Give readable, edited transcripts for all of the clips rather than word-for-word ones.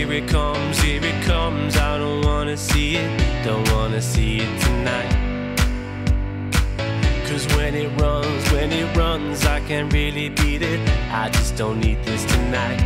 here it comes. I don't wanna see it tonight. 'Cause when it runs, I can't really beat it. I just don't need this tonight.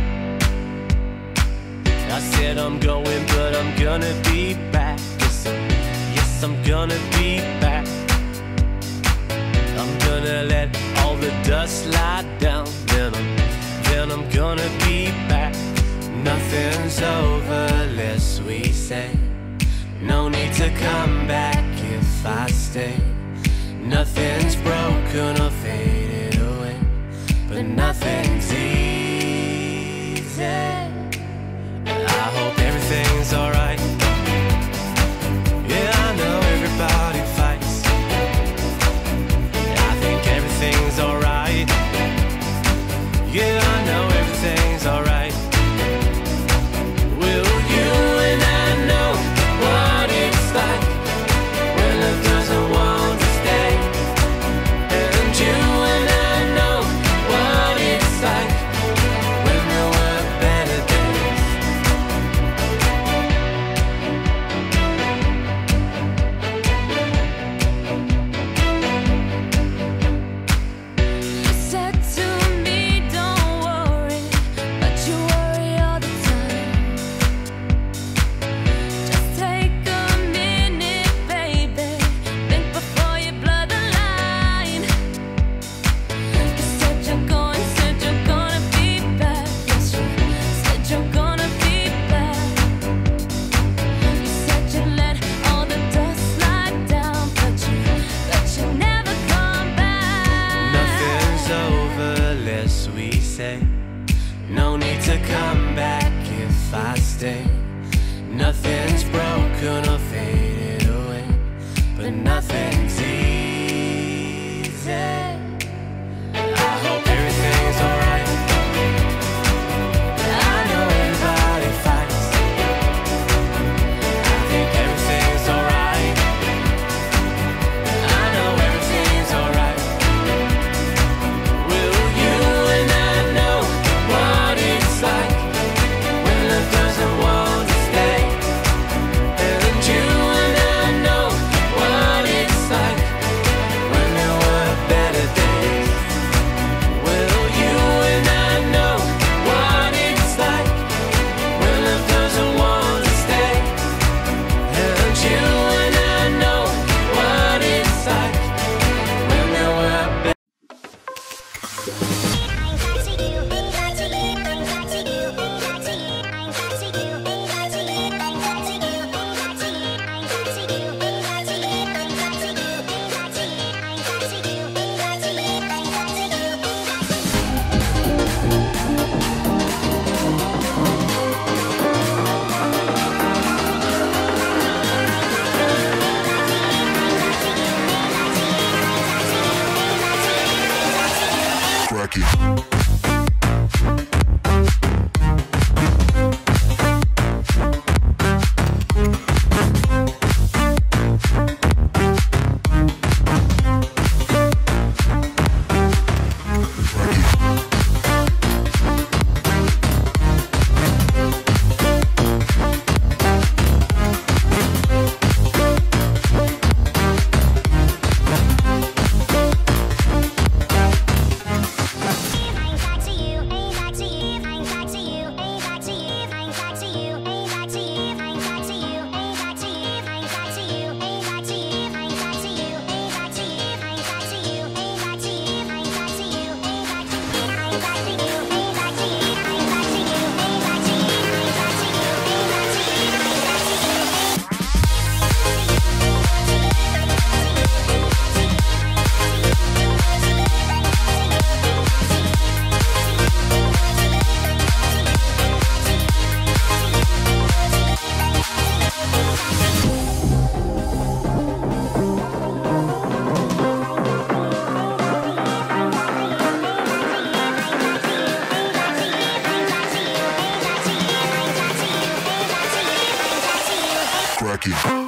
I said I'm going, but I'm gonna be back. Yes, I'm gonna be back. I'm gonna let all the dust slide down. Then I'm gonna be back. Nothing's over, lest we say. No need to come back if I stay. Nothing's broken or faded away, but nothing's easy. I hope everything's alright. Yeah, I know everybody fights. I think everything's alright. Yeah, I know everything's alright. Will you and I know what it's like when love doesn't want to stay? And you and I know what it's like when there were better days. You said to me, don't worry, but you worry all the time. Just take a minute, baby, think before you blur the line. You said you're gonna be back. Yes, you said you're gonna be back. You said you let all the dust slide down, but you never come back. Nothing's over, lest we say. No need to come back if I stay. Nothing's broken or faded away, but nothing's easy. I hope everything's alright. I know everybody fights. I think everything's alright. I know everything's alright. Will you and I know what it's like when love doesn't want to stay? And you and I know what it's like when there were better days. Will you and I know what it's like when love doesn't want to stay? And you and I know what it's like when there were better. Cracky.